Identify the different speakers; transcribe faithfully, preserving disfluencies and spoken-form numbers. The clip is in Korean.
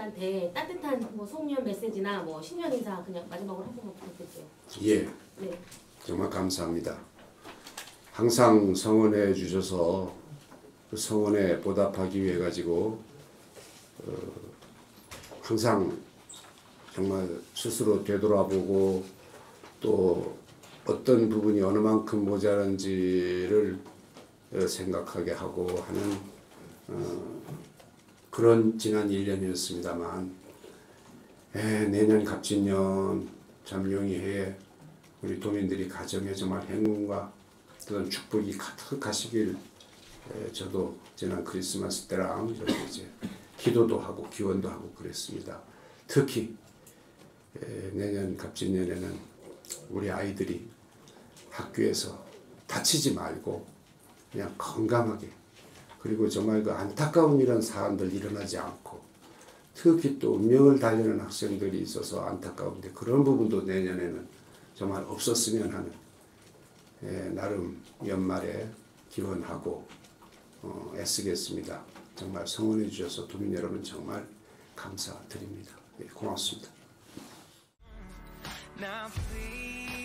Speaker 1: 시민들한테 따뜻한 뭐 송년 메시지나 뭐 신년 인사 그냥 마지막으로 한 번만 부탁드릴게요.
Speaker 2: 예.
Speaker 1: 네.
Speaker 2: 정말 감사합니다. 항상 성원해 주셔서 그 성원에 보답하기 위해 가지고 어, 항상 정말 스스로 되돌아보고 또 어떤 부분이 어느 만큼 모자란지를 생각하게 하고 하는 어, 그런 지난 일 년이었습니다만 에, 내년 갑진년 잠룡이해에 우리 도민들이 가정에 정말 행운과 그런 축복이 가득하시길 에, 저도 지난 크리스마스 때랑 저도 이제 기도도 하고 기원도 하고 그랬습니다. 특히 에, 내년 갑진년에는 우리 아이들이 학교에서 다치지 말고 그냥 건강하게 그리고 정말 그 안타까운 이런 사안들 일어나지 않고 특히 또 운명을 달리는 학생들이 있어서 안타까운데 그런 부분도 내년에는 정말 없었으면 하는 에, 나름 연말에 기원하고 어, 애쓰겠습니다. 정말 성원해 주셔서 도민 여러분 정말 감사드립니다. 예, 고맙습니다. Now please